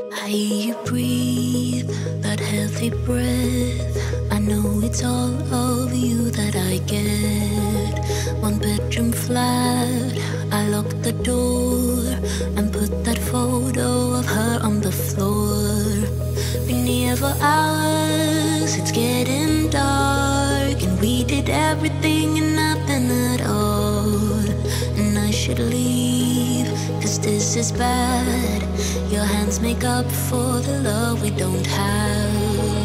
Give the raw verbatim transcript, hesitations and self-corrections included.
I hear you breathe, that healthy breath. I know it's all of you that I get. One bedroom flat, I lock the door and put that photo of her on the floor. Been here for hours, it's getting dark, and we did everything and nothing at all. And I should leave, cause this is bad. Your hands make up for the love we don't have.